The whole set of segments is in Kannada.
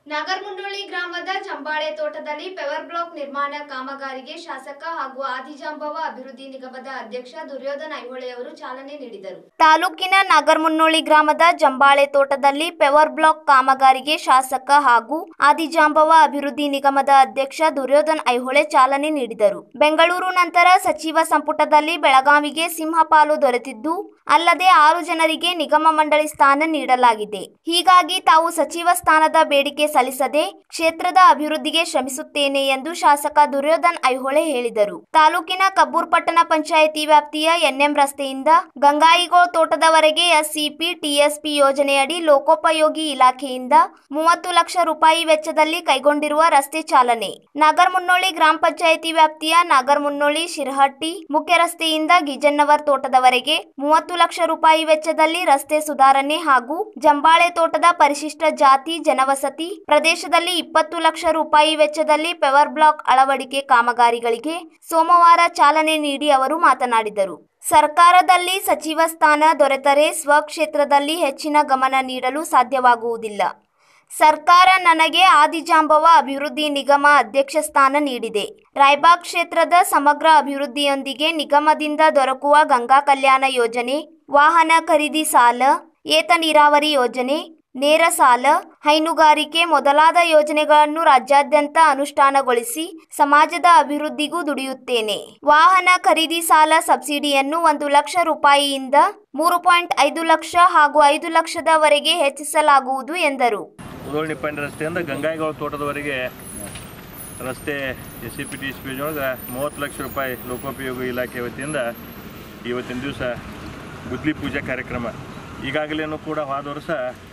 ನಾಗರಮುನ್ನೋಳಿ ಗ್ರಾಮದ ಜಂಬಾಳೆ ತೋಟದಲ್ಲಿ ಪವರ್ ಬ್ಲಾಕ್ ನಿರ್ಮಾಣ ಕಾಮಗಾರಿಗೆ ಶಾಸಕ ಹಾಗೂ ಆದಿಜಾಂಬವ ಅಭಿವೃದ್ಧಿ ನಿಗಮದ ಅಧ್ಯಕ್ಷ ದುರ್ಯೋಧನ ಐಹೊಳೆ ಅವರು ಚಾಲನೆ ನೀಡಿದರು. ತಾಲೂಕಿನ ನಾಗರಮುನ್ನೋಳಿ ಗ್ರಾಮದ ಜಂಬಾಳೆ ತೋಟದಲ್ಲಿ ಪವರ್ ಬ್ಲಾಕ್ ಕಾಮಗಾರಿಗೆ ಶಾಸಕ ಹಾಗೂ ಆದಿಜಾಂಬವ ಅಭಿವೃದ್ಧಿ ನಿಗಮದ ಅಧ್ಯಕ್ಷ ದುರ್ಯೋಧನ ಐಹೊಳೆ ಚಾಲನೆ ನೀಡಿದರು. ಬೆಂಗಳೂರು ನಂತರ ಸಚಿವ ಸಂಪುಟದಲ್ಲಿ ಬೆಳಗಾವಿಗೆ ಸಿಂಹಪಾಲು ದೊರೆತಿದ್ದು ಅಲ್ಲದೆ 6 ಜನರಿಗೆ ನಿಗಮ ಮಂಡಳಿ ಸ್ಥಾನ ನೀಡಲಾಗಿದೆ. ಹೀಗಾಗಿ ತಾವು ಸಚಿವ ಸ್ಥಾನದ ಬೇಡಿಕೆ ಸಲ್ಲಿಸದೆ ಕ್ಷೇತ್ರದ ಅಭಿವೃದ್ಧಿಗೆ ಶ್ರಮಿಸುತ್ತೇನೆ ಎಂದು ಶಾಸಕ ದುರ್ಯೋಧನ ಐಹೊಳೆ ಹೇಳಿದರು. ತಾಲೂಕಿನ ಕಬ್ಬೂರ್ ಪಟ್ಟಣ ಪಂಚಾಯಿತಿ ವ್ಯಾಪ್ತಿಯ ಎನ್ಎಂ ರಸ್ತೆಯಿಂದ ಗಂಗಾಯಿಗೋಳ್ ತೋಟದವರೆಗೆ ಎಸ್ಸಿಪಿ ಟಿಎಸ್ಪಿ ಯೋಜನೆಯಡಿ ಲೋಕೋಪಯೋಗಿ ಇಲಾಖೆಯಿಂದ 30 ಲಕ್ಷ ರೂಪಾಯಿ ವೆಚ್ಚದಲ್ಲಿ ಕೈಗೊಂಡಿರುವ ರಸ್ತೆ ಚಾಲನೆ. ನಾಗರಮುನ್ನೋಳಿ ಗ್ರಾಮ ಪಂಚಾಯಿತಿ ವ್ಯಾಪ್ತಿಯ ನಾಗರಮುನ್ನೋಳಿ ಶಿರಹಟ್ಟಿ ಮುಖ್ಯ ರಸ್ತೆಯಿಂದ ಗಿಜನ್ನವರ್ ತೋಟದವರೆಗೆ 30 ಲಕ್ಷ ರೂಪಾಯಿ ವೆಚ್ಚದಲ್ಲಿ ರಸ್ತೆ ಸುಧಾರಣೆ ಹಾಗೂ ಜಂಬಾಳೆ ತೋಟದ ಪರಿಶಿಷ್ಟ ಜಾತಿ ಜನವಸತಿ ಪ್ರದೇಶದಲ್ಲಿ 20 ಲಕ್ಷ ರೂಪಾಯಿ ವೆಚ್ಚದಲ್ಲಿ ಪವರ್ ಬ್ಲಾಕ್ ಅಳವಡಿಕೆ ಕಾಮಗಾರಿಗಳಿಗೆ ಸೋಮವಾರ ಚಾಲನೆ ನೀಡಿ ಅವರು ಮಾತನಾಡಿದರು. ಸರ್ಕಾರದಲ್ಲಿ ಸಚಿವ ಸ್ಥಾನ ದೊರೆತರೆ ಸ್ವಕ್ಷೇತ್ರದಲ್ಲಿ ಹೆಚ್ಚಿನ ಗಮನ ನೀಡಲು ಸಾಧ್ಯವಾಗುವುದಿಲ್ಲ. ಸರ್ಕಾರ ನನಗೆ ಆದಿಜಾಂಬವ ಅಭಿವೃದ್ಧಿ ನಿಗಮ ಅಧ್ಯಕ್ಷ ಸ್ಥಾನ ನೀಡಿದೆ. ರಾಯಬಾಗ್ ಕ್ಷೇತ್ರದ ಸಮಗ್ರ ಅಭಿವೃದ್ಧಿಯೊಂದಿಗೆ ನಿಗಮದಿಂದ ದೊರಕುವ ಗಂಗಾ ಕಲ್ಯಾಣ ಯೋಜನೆ, ವಾಹನ ಖರೀದಿ ಸಾಲ, ಏತ ನೀರಾವರಿ ಯೋಜನೆ, ನೇರ ಸಾಲ, ಹೈನುಗಾರಿಕೆ ಮೊದಲಾದ ಯೋಜನೆಗಳನ್ನು ರಾಜ್ಯಾದ್ಯಂತ ಅನುಷ್ಠಾನಗೊಳಿಸಿ ಸಮಾಜದ ಅಭಿವೃದ್ಧಿಗೂ ದುಡಿಯುತ್ತೇನೆ. ವಾಹನ ಖರೀದಿ ಸಾಲ ಸಬ್ಸಿಡಿಯನ್ನು 1 ಲಕ್ಷ ರೂಪಾಯಿಯಿಂದ 3.5 ಲಕ್ಷ ಹಾಗೂ 5 ಲಕ್ಷದವರೆಗೆ ಹೆಚ್ಚಿಸಲಾಗುವುದು ಎಂದರು. ಉದೋಳ್ನಿಪ್ಪಂಡಿ ರಸ್ತೆಯಿಂದ ಗಂಗಾಯಿಗೋಳ್ ತೋಟದವರೆಗೆ ರಸ್ತೆ ಎಸ್ಸಿಪಿ ಟಿಎಸ್ಪಿ ಯೋಜನೆಯೊಳಗೆ 30 ಲಕ್ಷ ರೂಪಾಯಿ ಲೋಕೋಪಯೋಗಿ ಇಲಾಖೆ ವತಿಯಿಂದ ಇವತ್ತಿನ ದಿವಸ ಗುದ್ಲಿ ಪೂಜಾ ಕಾರ್ಯಕ್ರಮ. ಈಗಾಗಲೇ ಕೂಡ ಹೋದ ವರ್ಷ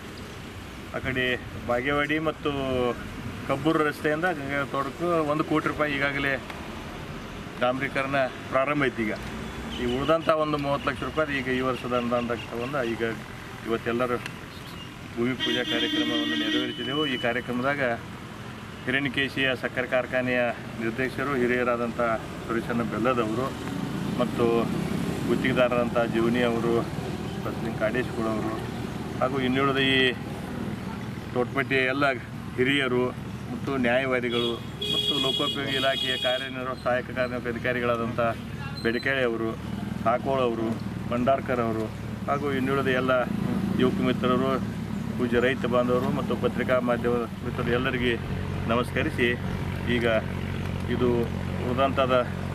ಆ ಕಡೆ ಬಾಗೇವಾಡಿ ಮತ್ತು ಕಬ್ಬೂರು ರಸ್ತೆಯಿಂದ ಗಂಗಾಯಿಗೋಳ್ ತೋಟಕ್ಕೂ 1 ಕೋಟಿ ರೂಪಾಯಿ ಈಗಾಗಲೇ ಡಾಂಬರೀಕರಣ ಪ್ರಾರಂಭ ಐತಿ. ಈಗ ಉಳಿದಂಥ ಒಂದು 30 ಲಕ್ಷ ರೂಪಾಯಿ ಈಗ ಈ ವರ್ಷದ ಅನುದಾನದಾಗ ತಗೊಂಡು ಈಗ ಇವತ್ತೆಲ್ಲರೂ ಭೂಮಿ ಪೂಜಾ ಕಾರ್ಯಕ್ರಮವನ್ನು ನೆರವೇರಿಸಿದೆವು. ಈ ಕಾರ್ಯಕ್ರಮದಾಗ ಹಿರಣ್ಯಕೇಶಿಯ ಸಕ್ಕರೆ ಕಾರ್ಖಾನೆಯ ನಿರ್ದೇಶಕರು ಹಿರಿಯರಾದಂಥ ಸುರೇಶಣ್ಣ ಬೆಲ್ಲದವರು ಮತ್ತು ಗುತ್ತಿಗೆದಾರರಂಥ ಜೀವನಿ ಅವರು, ಬಸ್ಲಿಂಗ್ ಕಾಡೇಶ್ಗೌಡವರು ಹಾಗೂ ಇನ್ನುಳಿದ ಈ ತೋಟಪಟ್ಟಿಯ ಎಲ್ಲ ಹಿರಿಯರು ಮತ್ತು ನ್ಯಾಯವಾದಿಗಳು ಮತ್ತು ಲೋಕೋಪಯೋಗಿ ಇಲಾಖೆಯ ಸಹಾಯಕ ಕಾರ್ಯನಿರ್ವಾಹಕ ಅಧಿಕಾರಿಗಳಾದಂಥ ಬೆಡಕೆಳೆ ಅವರು, ಕಾಕೋಳ್ ಅವರು, ಭಂಡಾರ್ಕರ್ ಅವರು ಹಾಗೂ ಇನ್ನುಳಿದ ಎಲ್ಲ ಯುವಕ ಮಿತ್ರರು, ಪೂಜ್ಯ ರೈತ ಬಾಂಧವರು ಮತ್ತು ಪತ್ರಿಕಾ ಮಾಧ್ಯಮದ ಮಿತ್ರರು ಎಲ್ಲರಿಗೆ ನಮಸ್ಕರಿಸಿ, ಈಗ ಇದು ಉಳಿದಂಥದ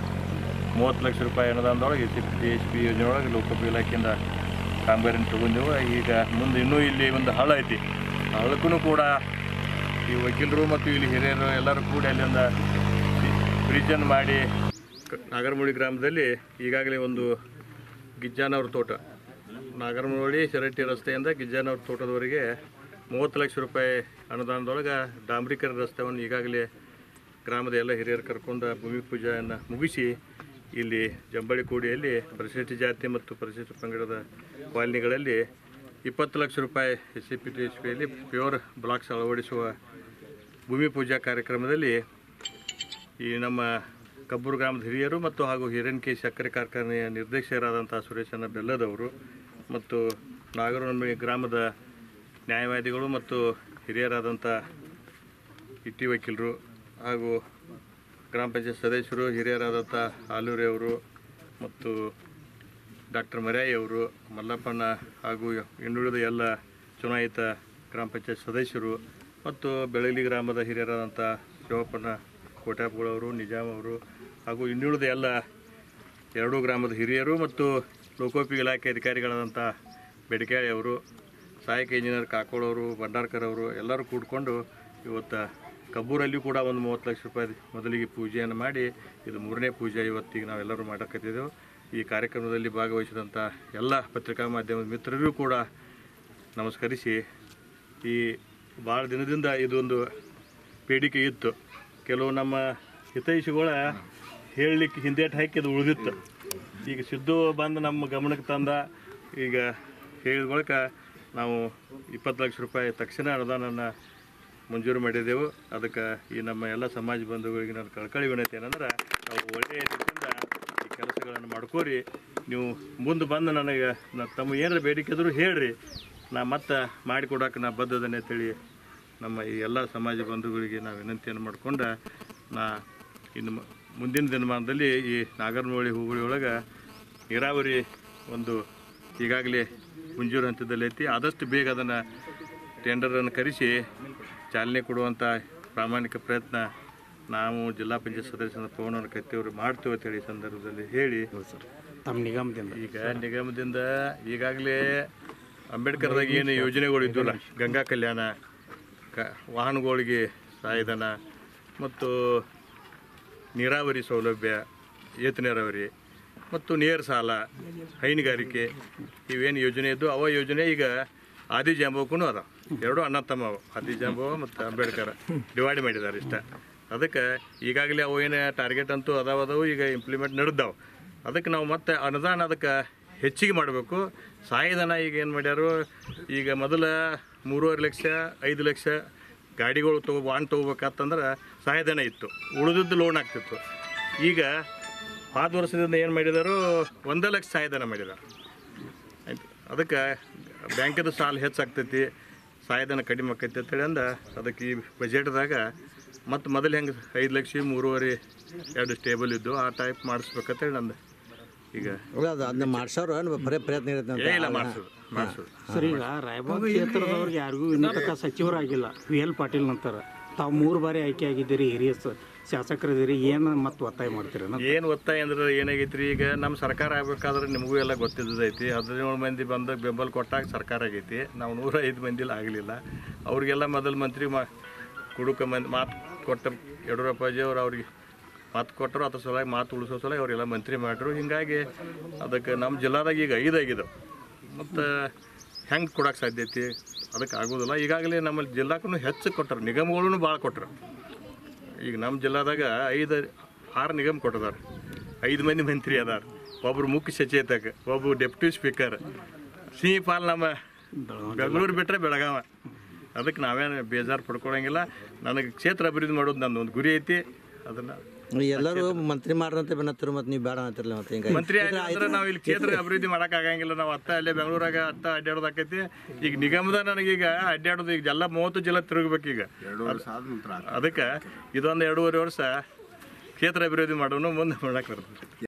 30 ಲಕ್ಷ ರೂಪಾಯಿ ಅನುದಾನದೊಳಗೆ SCP ಯೋಜನೆಯೊಳಗೆ ಲೋಕೋಪಯೋಗಿ ಇಲಾಖೆಯಿಂದ ಕಾಮಗಾರಿನ ತಗೊಂಡೆವು. ಈಗ ಮುಂದೆ ಇನ್ನೂ ಇಲ್ಲಿ ಒಂದು ಹಳ್ಳ ಐತಿ, ಹಳ್ಳಕ್ಕೂ ಕೂಡ ಈ ವಕೀಲರು ಮತ್ತು ಇಲ್ಲಿ ಹಿರಿಯರು ಎಲ್ಲರೂ ಕೂಡ ಅಲ್ಲಿಂದ ಬ್ರಿಡ್ಜನ್ನು ಮಾಡಿ ನಾಗರಮುನ್ನೋಳಿ ಗ್ರಾಮದಲ್ಲಿ ಈಗಾಗಲೇ ಒಂದು ಗಿಜ್ಜಾನವ್ರ ತೋಟ, ನಾಗರಮುನ್ನೋಳಿ ಶಿರಹಟ್ಟಿ ರಸ್ತೆಯಿಂದ ಗಿಜ್ಜಾನವ್ರ ತೋಟದವರೆಗೆ 30 ಲಕ್ಷ ರೂಪಾಯಿ ಅನುದಾನದೊಳಗೆ ಡಾಂಬರೀಕರಣ ರಸ್ತೆಯನ್ನು ಈಗಾಗಲೇ ಗ್ರಾಮದ ಎಲ್ಲ ಹಿರಿಯರು ಕರ್ಕೊಂಡು ಭೂಮಿ ಪೂಜೆಯನ್ನು ಮುಗಿಸಿ ಇಲ್ಲಿ ಜಂಬಾಳಿ ಕೋಡಿಯಲ್ಲಿ ಪರಿಶಿಷ್ಟ ಜಾತಿ ಮತ್ತು ಪರಿಶಿಷ್ಟ ಪಂಗಡದ ಕಾಲನಿಗಳಲ್ಲಿ 20 ಲಕ್ಷ ರೂಪಾಯಿ SCP TSPಯಲ್ಲಿ ಪ್ಯೂರ್ ಬ್ಲಾಕ್ಸ್ ಅಳವಡಿಸುವ ಭೂಮಿ ಪೂಜಾ ಕಾರ್ಯಕ್ರಮದಲ್ಲಿ ಈ ನಮ್ಮ ಕಬ್ಬೂರು ಗ್ರಾಮದ ಹಿರಿಯರು ಮತ್ತು ಹಾಗೂ ಹಿರಣ್ಯಕೇಶಿ ಸಕ್ಕರೆ ಕಾರ್ಖಾನೆಯ ನಿರ್ದೇಶಕರಾದಂಥ ಸುರೇಶಣ್ಣ ಬೆಲ್ಲದವರು ಮತ್ತು ನಾಗರಮುನ್ನೋಳಿ ಗ್ರಾಮದ ನ್ಯಾಯವಾದಿಗಳು ಮತ್ತು ಹಿರಿಯರಾದಂಥ ಇಟ್ಟಿ ವಕೀಲರು ಹಾಗೂ ಗ್ರಾಮ ಪಂಚಾಯತ್ ಸದಸ್ಯರು ಹಿರಿಯರಾದಂಥ ಆಲೂರಿ ಅವರು ಮತ್ತು ಡಾಕ್ಟರ್ ಮರ್ಯಾಯಿ ಅವರು, ಮಲ್ಲಪ್ಪಣ್ಣ ಹಾಗೂ ಇನ್ನುಳಿದ ಎಲ್ಲ ಚುನಾಯಿತ ಗ್ರಾಮ ಪಂಚಾಯತ್ ಸದಸ್ಯರು ಮತ್ತು ಬೆಳಗಲಿ ಗ್ರಾಮದ ಹಿರಿಯರಾದಂಥ ಶಿವಪ್ಪಣ್ಣ ಕೋಟ್ಯಾಪ್ಗಳವರು, ನಿಜಾಮ್ ಅವರು ಹಾಗೂ ಇನ್ನುಳಿದ ಎಲ್ಲ 2 ಗ್ರಾಮದ ಹಿರಿಯರು ಮತ್ತು ಲೋಕೋಪಯೋಗಿ ಇಲಾಖೆ ಅಧಿಕಾರಿಗಳಾದಂಥ ಬೆಡಕೆಳೆ ಅವರು, ಸಹಾಯಕ ಇಂಜಿನಿಯರ್ ಕಾಕೋಳ್ ಅವರು, ಭಂಡಾರ್ಕರ್ ಅವರು ಎಲ್ಲರೂ ಕೂಡಿಕೊಂಡು ಇವತ್ತು ಕಬ್ಬೂರಲ್ಲಿಯೂ ಕೂಡ ಒಂದು 30 ಲಕ್ಷ ರೂಪಾಯಿ ಮೊದಲಿಗೆ ಪೂಜೆಯನ್ನು ಮಾಡಿ ಇದು 3ನೇ ಪೂಜೆ ಇವತ್ತಿಗೆ ನಾವೆಲ್ಲರೂ ಮಾಡಕತ್ತಿದ್ದೆವು. ಈ ಕಾರ್ಯಕ್ರಮದಲ್ಲಿ ಭಾಗವಹಿಸಿದಂಥ ಎಲ್ಲ ಪತ್ರಿಕಾ ಮಾಧ್ಯಮದ ಮಿತ್ರರಿಗೂ ಕೂಡ ನಮಸ್ಕರಿಸಿ, ಈ ಭಾಳ ದಿನದಿಂದ ಇದೊಂದು ಬೇಡಿಕೆ ಇತ್ತು. ಕೆಲವು ನಮ್ಮ ಹಿತೈಷಿಗಳ ಹೇಳಲಿಕ್ಕೆ ಹಿಂದೇಟು ಹಾಕಿ ಅದು ಉಳಿದಿತ್ತು. ಈಗ ಸಿದ್ದು ಬಂದು ನಮ್ಮ ಗಮನಕ್ಕೆ ತಂದ, ಈಗ ಹೇಳಿದ ಬಳಿಕ ನಾವು 20 ಲಕ್ಷ ರೂಪಾಯಿ ತಕ್ಷಣ ಅನುದಾನವನ್ನು ಮಂಜೂರು ಮಾಡಿದೆವು. ಅದಕ್ಕೆ ಈ ನಮ್ಮ ಎಲ್ಲ ಸಮಾಜ ಬಂಧುಗಳಿಗೆ ನಾನು ಕಳ್ಕಳಿ ವಿನಂತಿ ಏನಂದ್ರೆ, ನಾವು ಒಳ್ಳೆಯ ರೀತಿಯಿಂದ ಈ ಕೆಲಸಗಳನ್ನು ಮಾಡ್ಕೋರಿ. ನೀವು ಮುಂದೆ ಬಂದು ನನಗೆ ತಮ್ಮ ಏನಾರ ಬೇಡಿಕೆ ಇದ್ರೂ ಹೇಳ್ರಿ, ನಾ ಮತ್ತೆ ಮಾಡಿಕೊಡೋಕೆ ನಾ ಬದ್ಧದನೆ ಅಂತೇಳಿ ನಮ್ಮ ಈ ಎಲ್ಲ ಸಮಾಜ ಬಂಧುಗಳಿಗೆ ನಾವು ವಿನಂತಿಯನ್ನು ಮಾಡಿಕೊಂಡು ಇನ್ನು ಮುಂದಿನ ದಿನಮಾನದಲ್ಲಿ ಈ ನಾಗರಮುನ್ನೋಳಿ ಹೋಬಳಿ ಒಳಗೆ ನೀರಾವರಿ ಒಂದು ಈಗಾಗಲೇ ಮುಂಜೂರು ಹಂತದಲ್ಲಿ ಐತಿ. ಆದಷ್ಟು ಬೇಗ ಅದನ್ನು ಟೆಂಡರನ್ನು ಕರೆಸಿ ಚಾಲನೆ ಕೊಡುವಂಥ ಪ್ರಾಮಾಣಿಕ ಪ್ರಯತ್ನ ನಾವು ಜಿಲ್ಲಾ ಪಂಚಾಯತ್ ಸದಸ್ಯರ ಪವನವರ ಕತ್ತಿಯವರು ಮಾಡ್ತೇವೆ ಅಂತೇಳಿ ಈ ಸಂದರ್ಭದಲ್ಲಿ ಹೇಳಿ ತಮ್ಮ ನಿಗಮದಿಂದ ಈಗ ನಿಗಮದಿಂದ ಈಗಾಗಲೇ ಅಂಬೇಡ್ಕರ್ದಾಗ ಏನು ಯೋಜನೆಗಳು ಇದ್ವಲ್ಲ, ಗಂಗಾ ಕಲ್ಯಾಣ, ವಾಹನಗಳಿಗೆ ಸಹಾಯಧನ ಮತ್ತು ನೀರಾವರಿ ಸೌಲಭ್ಯ, ಏತ ನೀರಾವರಿ ಮತ್ತು ನೇರ ಸಾಲ, ಹೈನುಗಾರಿಕೆ ಇವೇನು ಯೋಜನೆ ಇದ್ದು ಅವ ಯೋಜನೆ ಈಗ ಆದಿಜಾಂಬವಕ್ಕೂ ಅದ. ಎರಡು ಅಣ್ಣ ತಮ್ಮ ಅವ, ಆದಿಜಾಂಬವ ಮತ್ತು ಅಂಬೇಡ್ಕರ್ ಡಿವೈಡ್ ಮಾಡಿದ್ದಾರೆ ಇಷ್ಟ. ಅದಕ್ಕೆ ಈಗಾಗಲೇ ಅವು ಏನು ಟಾರ್ಗೆಟ್ ಅಂತೂ ಅದಾವದವು ಈಗ ಇಂಪ್ಲಿಮೆಂಟ್ ನಡೆದಾವೆ. ಅದಕ್ಕೆ ನಾವು ಮತ್ತೆ ಅನುದಾನ ಅದಕ್ಕೆ ಹೆಚ್ಚಿಗೆ ಮಾಡಬೇಕು. ಸಹಾಯಧನ ಈಗ ಏನು ಮಾಡ್ಯಾರು, ಈಗ ಮೊದಲ 3.5 ಲಕ್ಷ 5 ಲಕ್ಷ ಗಾಡಿಗಳು ವಾಹನ ತೊಗೋಬೇಕಂತಂದ್ರೆ ಸಹಾಯಧನ ಇತ್ತು, ಉಳಿದದ್ದು ಲೋನ್ ಆಗ್ತಿತ್ತು. ಈಗ 5 ವರ್ಷದಿಂದ ಏನು ಮಾಡಿದಾರು, 1 ಲಕ್ಷ ಸಹಾಯಧನ ಮಾಡಿದ್ದಾರೆ. ಆಯ್ತು, ಅದಕ್ಕೆ ಬ್ಯಾಂಕಿದ ಸಾಲ ಹೆಚ್ಚಾಗ್ತೈತಿ, ಸಹಾಯಧನ ಕಡಿಮೆ ಆಕೈತಿ ಅಂತೇಳಿ ಅಂದ ಅದಕ್ಕೆ ಈ ಬಜೆಟ್ದಾಗ ಮತ್ತು ಮೊದಲು ಹೆಂಗೆ 5 ಲಕ್ಷ 3.5 2 ಸ್ಟೇಬಲ್ ಇದ್ದು ಆ ಟೈಪ್ ಮಾಡಿಸ್ಬೇಕಂತೇಳಿ ನಂದು ಈಗ ಅದನ್ನ ಮಾಡ್ಸೋರು ಬರೀ ಪ್ರಯತ್ನ ಇರುತ್ತೆ. ಇಲ್ಲ ಮಾಡಿಸೋದು ಸರ್, ಈಗ ರಾಯಬಾಗ್ ಕ್ಷೇತ್ರದವ್ರಿಗೆ ಯಾರಿಗೂ ಇನ್ನೂ ತನಕ ಸಚಿವರಾಗಿಲ್ಲ. VL ಪಾಟೀಲ್ ನಂತರ ತಾವು 3 ಬಾರಿ ಆಯ್ಕೆ ಆಗಿದ್ದೀರಿ, ಹಿರಿಯ ಶಾಸಕರಿದ್ದೀರಿ, ಏನು ಮತ್ತೆ ಒತ್ತಾಯ ಮಾಡ್ತೀರಿ? ಏನು ಒತ್ತಾಯ ಅಂದ್ರೆ ಏನಾಗೈತಿ ರೀ, ಈಗ ನಮ್ಮ ಸರ್ಕಾರ ಆಗಬೇಕಾದ್ರೆ ನಿಮಗೂ ಎಲ್ಲ ಗೊತ್ತಿದ್ದೈತಿ. 17 ಮಂದಿ ಬಂದಾಗ ಬೆಂಬಲ ಕೊಟ್ಟಾಗ ಸರ್ಕಾರ ಆಗೈತಿ. ನಾವು 105 ಮಂದಿಲಿ ಆಗಲಿಲ್ಲ. ಅವ್ರಿಗೆಲ್ಲ ಮೊದಲು ಮಂತ್ರಿ ಮಾತು ಕೊಟ್ಟ ಯಡಿಯೂರಪ್ಪಾಜಿ ಅವರು ಅವ್ರಿಗೆ ಮಾತು ಕೊಟ್ಟರು. ಅದ್ರ ಸಲುವಾಗಿ ಮಾತು ಉಳಿಸೋ ಸಲುವಾಗಿ ಅವರೆಲ್ಲ ಮಂತ್ರಿ ಮಾಡಿದ್ರು. ಹೀಗಾಗಿ ಅದಕ್ಕೆ ನಮ್ಮ ಜಿಲ್ಲಾದಾಗ ಈಗ 5 ಆಗಿದ್ದಾವೆ. ಮತ್ತು ಹೆಂಗೆ ಕೊಡೋಕೆ ಸಾಧ್ಯತೆ, ಅದಕ್ಕೆ ಆಗೋದಿಲ್ಲ. ಈಗಾಗಲೇ ನಮ್ಮ ಜಿಲ್ಲಾಕ್ಕೂ ಹೆಚ್ಚು ಕೊಟ್ಟರು, ನಿಗಮಗಳೂ ಭಾಳ ಕೊಟ್ಟರು. ಈಗ ನಮ್ಮ ಜಿಲ್ಲಾದಾಗ 5-6 ನಿಗಮ ಕೊಟ್ಟಿದ್ದಾರೆ, 5 ಮಂದಿ ಮಂತ್ರಿ ಅದಾರ, ಒಬ್ಬರು ಮುಖ್ಯ ಸಚೇತಕ, ಒಬ್ಬರು ಡೆಪ್ಯೂಟಿ ಸ್ಪೀಕರ್, ಸಿಪಾಲ್ ನಮ್ಮ ಬೆಂಗಳೂರು ಬಿಟ್ಟರೆ ಬೆಳಗಾವ. ಅದಕ್ಕೆ ನಾವೇನು ಬೇಜಾರು ಪಡ್ಕೊಳಂಗಿಲ್ಲ. ನನಗೆ ಕ್ಷೇತ್ರ ಅಭಿವೃದ್ಧಿ ಮಾಡೋದು ನಂದು ಒಂದು ಗುರಿ ಐತಿ. ಅದನ್ನು ಎಲ್ಲರೂ ಮಂತ್ರಿ ಮಾಡ್ರಂತ ಬೆನ್ನತ್ತಿರು, ಮತ್ತು ನೀವು ಬೇಡ ಅಂತಿರಲ್ಲ. ಮತ್ತೆ ಹಿಂಗೆ ಮಂತ್ರಿ ಆಯ್ತು ನಾವು ಇಲ್ಲಿ ಕ್ಷೇತ್ರ ಅಭಿವೃದ್ಧಿ ಮಾಡೋಕ್ಕಾಗಂಗಿಲ್ಲ. ನಾವು ಅಲ್ಲೇ ಬೆಂಗಳೂರಾಗ ಅಡ್ಡಾಡೋದಾಕೈತಿ. ಈಗ ನಿಗಮದ ನನಗೀಗ ಅಡ್ಡಾಡೋದು ಈಗ ಎಲ್ಲ 30 ಜಿಲ್ಲಾ ತಿರುಗಬೇಕು. ಈಗ ಅದಕ್ಕೆ ಇದೊಂದು 2.5 ವರ್ಷ ಕ್ಷೇತ್ರ ಅಭಿವೃದ್ಧಿ ಮಾಡೋನು ಮುಂದೆ ಮಾಡಕ್ಕೆ ಬರ್ತದೆ.